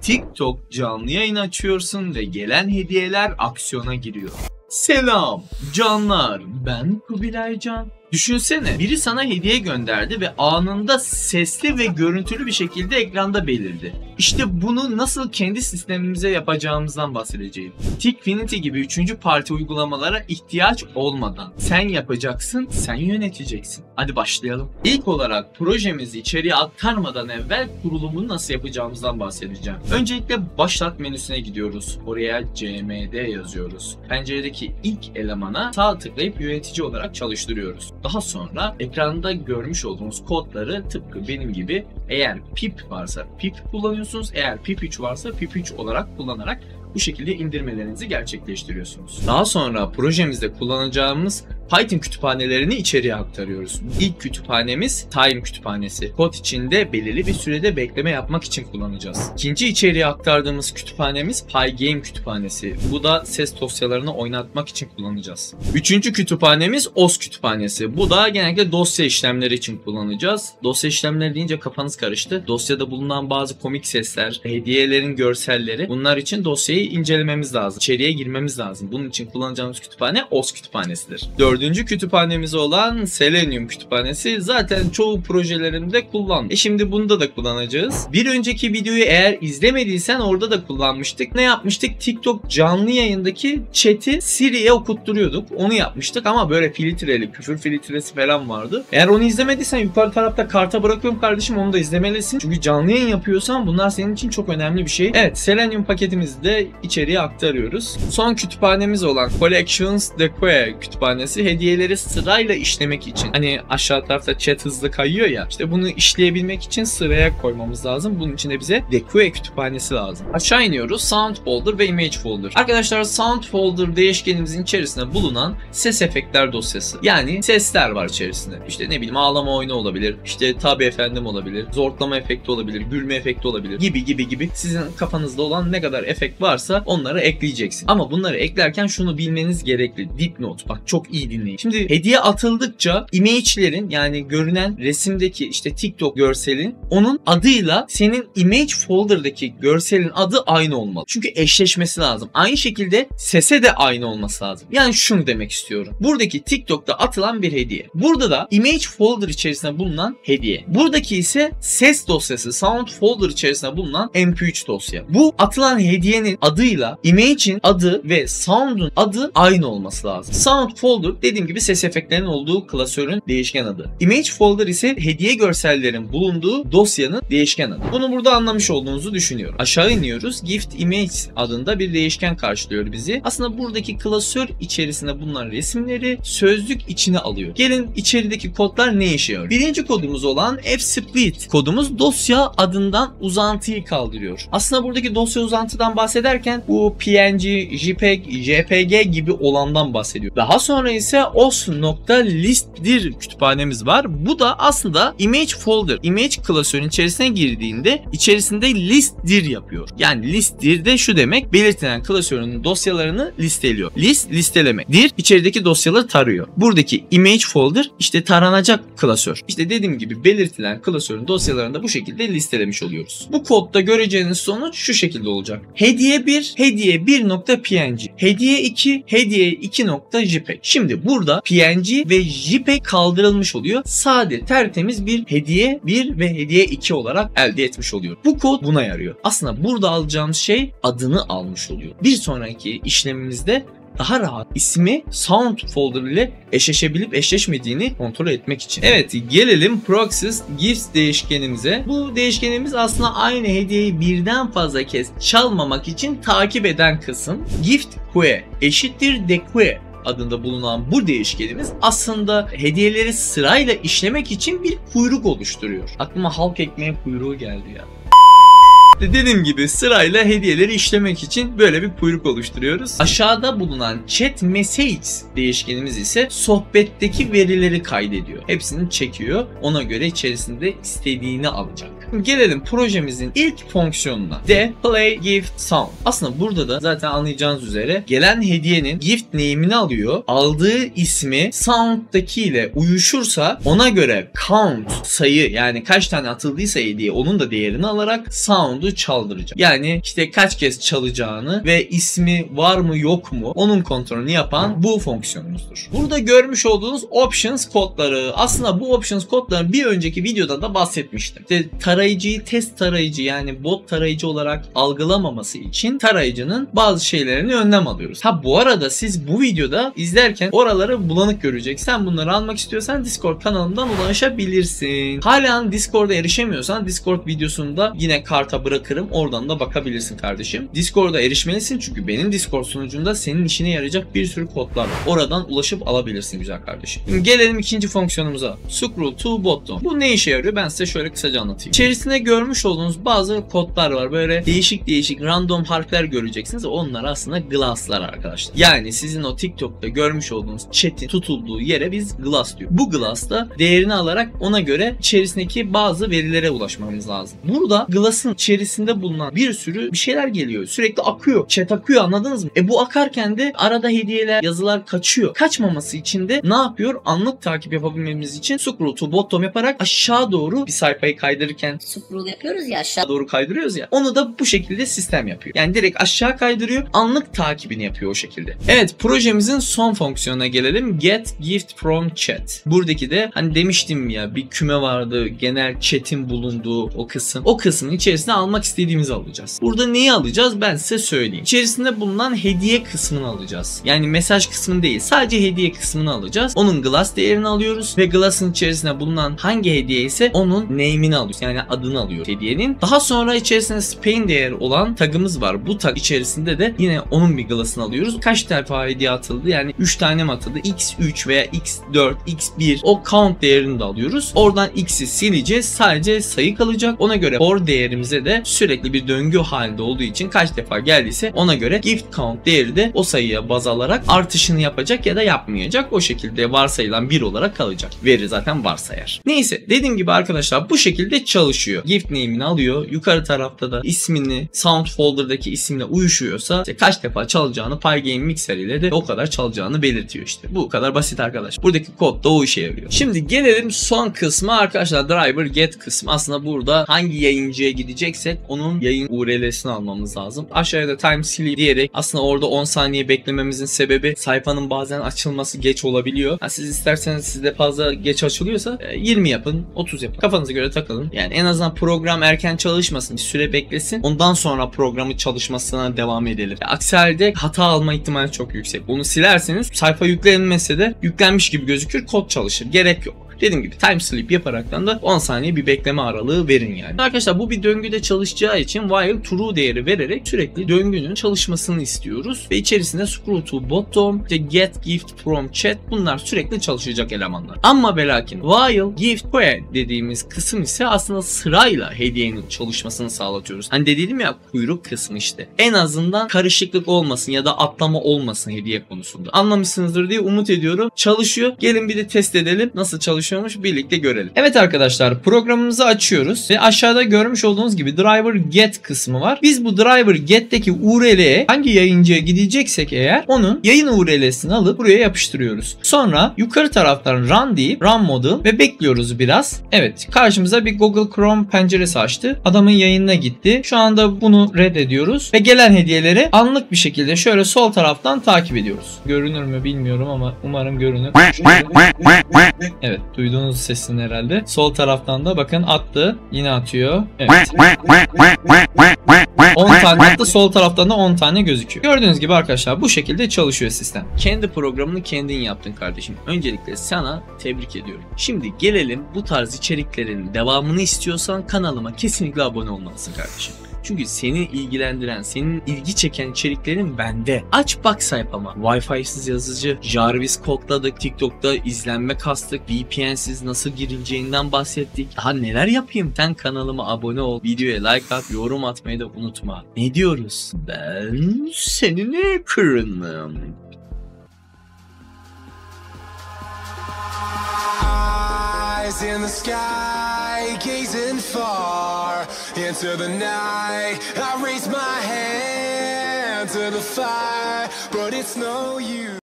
TikTok canlı yayın açıyorsun ve gelen hediyeler aksiyona giriyor. Selam canlar, ben Kubilay Can. Düşünsene, biri sana hediye gönderdi ve anında sesli ve görüntülü bir şekilde ekranda belirdi. İşte bunu nasıl kendi sistemimize yapacağımızdan bahsedeceğim. Tikfinity gibi 3. parti uygulamalara ihtiyaç olmadan sen yapacaksın, sen yöneteceksin. Hadi başlayalım. İlk olarak projemizi içeriye aktarmadan evvel kurulumunu nasıl yapacağımızdan bahsedeceğim. Öncelikle başlat menüsüne gidiyoruz. Oraya CMD yazıyoruz. Penceredeki ilk elemana sağ tıklayıp yönetici olarak çalıştırıyoruz. Daha sonra ekranda görmüş olduğunuz kodları tıpkı benim gibi eğer pip varsa pip kullanıyorsunuz, eğer pip3 varsa pip3 olarak kullanarak bu şekilde indirmelerinizi gerçekleştiriyorsunuz. Daha sonra projemizde kullanacağımız Python kütüphanelerini içeriye aktarıyoruz. İlk kütüphanemiz Time kütüphanesi. Kod içinde belirli bir sürede bekleme yapmak için kullanacağız. İkinci içeriye aktardığımız kütüphanemiz Pygame kütüphanesi. Bu da ses dosyalarını oynatmak için kullanacağız. Üçüncü kütüphanemiz OS kütüphanesi. Bu da genellikle dosya işlemleri için kullanacağız. Dosya işlemleri deyince kafanız karıştı. Dosyada bulunan bazı komik sesler, hediyelerin görselleri, bunlar için dosyayı incelememiz lazım. İçeriye girmemiz lazım. Bunun için kullanacağımız kütüphane OS kütüphanesidir. Dördüncü kütüphanemiz olan Selenium kütüphanesi zaten çoğu projelerimde kullandım. Şimdi bunda da kullanacağız. Bir önceki videoyu eğer izlemediysen orada da kullanmıştık. Ne yapmıştık? TikTok canlı yayındaki chat'i Siri'ye okutturuyorduk. Onu yapmıştık ama böyle filtreli, küfür filtresi falan vardı. Eğer onu izlemediysen yukarı tarafta karta bırakıyorum kardeşim, onu da izlemelisin. Çünkü canlı yayın yapıyorsan bunlar senin için çok önemli bir şey. Evet, Selenium paketimizi de içeriye aktarıyoruz. Son kütüphanemiz olan Collections Deque kütüphanesi hediyeleri sırayla işlemek için. Hani aşağı tarafta chat hızlı kayıyor ya. İşte bunu işleyebilmek için sıraya koymamız lazım. Bunun için de bize Deque kütüphanesi lazım. Aşağı iniyoruz. Sound folder ve image folder. Arkadaşlar sound folder değişkenimizin içerisinde bulunan ses efektler dosyası. Yani sesler var içerisinde. İşte ne bileyim ağlama oyunu olabilir. İşte tabi efendim olabilir. Zortlama efekti olabilir. Gülme efekti olabilir. Gibi. Sizin kafanızda olan ne kadar efekt varsa onları ekleyeceksin. Ama bunları eklerken şunu bilmeniz gerekli. Dipnot. Bak çok iyi dinleyin. Şimdi hediye atıldıkça image'lerin, yani görünen resimdeki işte TikTok görselin onun adıyla senin image folder'daki görselin adı aynı olmalı. Çünkü eşleşmesi lazım. Aynı şekilde sese de aynı olması lazım. Yani şunu demek istiyorum. Buradaki TikTok'ta atılan bir hediye. Burada da image folder içerisinde bulunan hediye. Buradaki ise ses dosyası, sound folder içerisinde bulunan MP3 dosya. Bu atılan hediyenin adıyla image'in adı ve sound'un adı aynı olması lazım. Sound folder dediğim gibi ses efektlerinin olduğu klasörün değişken adı. Image folder ise hediye görsellerin bulunduğu dosyanın değişken adı. Bunu burada anlamış olduğunuzu düşünüyorum. Aşağı iniyoruz. Gift image adında bir değişken karşılıyor bizi. Aslında buradaki klasör içerisinde bulunan resimleri sözlük içine alıyor. Gelin içerideki kodlar ne işe yarıyor? Birinci kodumuz olan fsplit kodumuz dosya adından uzantıyı kaldırıyor. Aslında buradaki dosya uzantıdan bahsederken bu PNG, JPEG, JPG gibi olandan bahsediyor. Daha sonra ise os.listdir kütüphanemiz var. Bu da aslında image folder, image klasörün içerisine girdiğinde içerisinde listdir yapıyor. Yani listdir de şu demek, belirtilen klasörün dosyalarını listeliyor. Listelemek. Dir içerideki dosyaları tarıyor. Buradaki image folder işte taranacak klasör. İşte dediğim gibi belirtilen klasörün dosyalarını da bu şekilde listelemiş oluyoruz. Bu kodda göreceğiniz sonuç şu şekilde olacak. Hediye 1, hediye 1.png, hediye 2, hediye 2.jpeg. Şimdi burada PNG ve JPEG kaldırılmış oluyor. Sade, tertemiz bir hediye 1 ve hediye 2 olarak elde etmiş oluyor. Bu kod buna yarıyor. Aslında burada alacağımız şey adını almış oluyor. Bir sonraki işlemimizde daha rahat ismi sound folder ile eşleşebilip eşleşmediğini kontrol etmek için. Evet, gelelim Proxies Gifts değişkenimize. Bu değişkenimiz aslında aynı hediyeyi birden fazla kez çalmamak için takip eden kısım. Gift que eşittir deque adında bulunan bu değişkenimiz aslında hediyeleri sırayla işlemek için bir kuyruk oluşturuyor. Aklıma halk ekmeği kuyruğu geldi ya. Dediğim gibi sırayla hediyeleri işlemek için böyle bir kuyruk oluşturuyoruz. Aşağıda bulunan chat message değişkenimiz ise sohbetteki verileri kaydediyor. Hepsini çekiyor. Ona göre içerisinde istediğini alacak. Gelelim projemizin ilk fonksiyonuna. Play gift sound. Aslında burada da zaten anlayacağınız üzere gelen hediyenin gift name'ini alıyor. Aldığı ismi sound'daki ile uyuşursa ona göre count, sayı, yani kaç tane atıldıysa hediye onun da değerini alarak sound'u çaldıracak. Yani işte kaç kez çalacağını ve ismi var mı yok mu onun kontrolünü yapan bu fonksiyonumuzdur. Burada görmüş olduğunuz options kodları. Aslında bu options kodlarını bir önceki videoda da bahsetmiştim. İşte tarayıcıyı test tarayıcı, yani bot tarayıcı olarak algılamaması için tarayıcının bazı şeylerini önlem alıyoruz. Bu arada siz bu videoda izlerken oraları bulanık göreceksin. Sen bunları almak istiyorsan Discord kanalından ulaşabilirsin. Hala Discord'a erişemiyorsan Discord videosunu da yine karta bırakırım. Oradan da bakabilirsin kardeşim. Discord'a erişmelisin çünkü benim Discord sunucumda senin işine yarayacak bir sürü kodlar var. Oradan ulaşıp alabilirsin güzel kardeşim. Şimdi gelelim ikinci fonksiyonumuza. Scroll to bottom. Bu ne işe yarıyor? Ben size şöyle kısaca anlatayım. İçerisinde görmüş olduğunuz bazı kodlar var. Böyle değişik random harfler göreceksiniz. Onlar aslında glass'lar arkadaşlar. Yani sizin o TikTok'ta görmüş olduğunuz chat'in tutulduğu yere biz glass diyor. Bu glass'ta değerini alarak ona göre içerisindeki bazı verilere ulaşmamız lazım. Burada glass'ın içerisinde bulunan bir sürü bir şeyler geliyor. Sürekli akıyor. Chat akıyor, anladınız mı? Bu akarken de arada hediyeler, yazılar kaçıyor. Kaçmaması için de ne yapıyor? Anlık takip yapabilmemiz için scroll to bottom yaparak aşağı doğru bir sayfayı kaydırırken scroll yapıyoruz ya, aşağı doğru kaydırıyoruz ya. Onu da bu şekilde sistem yapıyor. Yani direkt aşağı kaydırıyor. Anlık takibini yapıyor o şekilde. Evet, projemizin son fonksiyonuna gelelim. Get gift from chat. Buradaki de hani demiştim ya, bir küme vardı. Genel chat'in bulunduğu o kısım. O kısmın içerisine almak istediğimizi alacağız. Burada neyi alacağız? Ben size söyleyeyim. İçerisinde bulunan hediye kısmını alacağız. Yani mesaj kısmını değil. Sadece hediye kısmını alacağız. Onun glass değerini alıyoruz ve glass'ın içerisinde bulunan hangi hediye ise onun name'ini alıyoruz. Yani adını alıyoruz hediyenin. Daha sonra içerisinde Spain değeri olan tagımız var. Bu tag içerisinde de yine onun bir glass'ını alıyoruz. Kaç defa hediye atıldı? Yani 3 tane mi atıldı? X3 veya X4, X1 o count değerini de alıyoruz. Oradan X'i sileceğiz. Sadece sayı kalacak. Ona göre for değerimize de sürekli bir döngü halinde olduğu için kaç defa geldiyse ona göre gift count değeri de o sayıya baz alarak artışını yapacak ya da yapmayacak. O şekilde varsayılan 1 olarak kalacak. Veri zaten varsayar. Neyse, dediğim gibi arkadaşlar bu şekilde çalışıyor. Gift name'ini alıyor. Yukarı tarafta da ismini sound folder'daki isimle uyuşuyorsa işte kaç defa çalacağını Pygame Mixer ile de o kadar çalacağını belirtiyor işte. Bu kadar basit arkadaş. Buradaki kod da o işe yarıyor. Şimdi gelelim son kısmı arkadaşlar. Driver get kısmı. Aslında burada hangi yayıncıya gideceksek onun yayın URL'sini almamız lazım. Aşağıya da time sleep diyerek aslında orada 10 saniye beklememizin sebebi sayfanın bazen açılması geç olabiliyor. Siz isterseniz sizde fazla geç açılıyorsa 20 yapın, 30 yapın. Kafanıza göre takılın. Yani en azından program erken çalışmasın, bir süre beklesin. Ondan sonra programı çalışmasına devam edelim. Aksi halde hata alma ihtimali çok yüksek. Bunu silerseniz sayfa yüklenmese de yüklenmiş gibi gözükür, kod çalışır. Gerek yok. Dediğim gibi time sleep yaparaktan da 10 saniye bir bekleme aralığı verin yani. Arkadaşlar bu bir döngüde çalışacağı için while true değeri vererek sürekli döngünün çalışmasını istiyoruz. Ve içerisinde scroll to bottom, get gift from chat, bunlar sürekli çalışacak elemanlar. Ama ve lakin while gift dediğimiz kısım ise aslında sırayla hediyenin çalışmasını sağlatıyoruz. Hani dedim ya, kuyruk kısmı işte. En azından karışıklık olmasın ya da atlama olmasın hediye konusunda. Anlamışsınızdır diye umut ediyorum. Çalışıyor. Gelin bir de test edelim. Nasıl çalışıyormuş birlikte görelim. Evet arkadaşlar, programımızı açıyoruz ve aşağıda görmüş olduğunuz gibi driver get kısmı var. Biz bu driver get'teki URL'ye hangi yayıncıya gideceksek eğer onun yayın URL'sini alıp buraya yapıştırıyoruz. Sonra yukarı taraftan run deyip run model ve bekliyoruz biraz. Evet, karşımıza bir Google Chrome penceresi açtı. Adamın yayınına gitti. Şu anda bunu reddediyoruz ve gelen hediyeleri anlık bir şekilde şöyle sol taraftan takip ediyoruz. Görünür mü bilmiyorum ama umarım görünür. Evet, duyduğunuz sesini herhalde. Sol taraftan da bakın attı. Yine atıyor. Evet. 10 tane attı. Sol taraftan da 10 tane gözüküyor. Gördüğünüz gibi arkadaşlar bu şekilde çalışıyor sistem. Kendi programını kendin yaptın kardeşim. Öncelikle sana tebrik ediyorum. Şimdi gelelim, bu tarz içeriklerin devamını istiyorsan kanalıma kesinlikle abone olmalısın kardeşim. Çünkü seni ilgilendiren, senin ilgi çeken içeriklerin bende. Aç bak sayfama. Wi-Fi'siz yazıcı, Jarvis kodladık, TikTok'ta izlenme kastık, VPN'siz nasıl girileceğinden bahsettik. Daha neler yapayım? Sen kanalıma abone ol, videoya like at, yorum atmayı da unutma. Ne diyoruz? Ben senin ekranım. Eyes in the sky, gazing far. into the night. I raise my hand to the fire, but it's no use.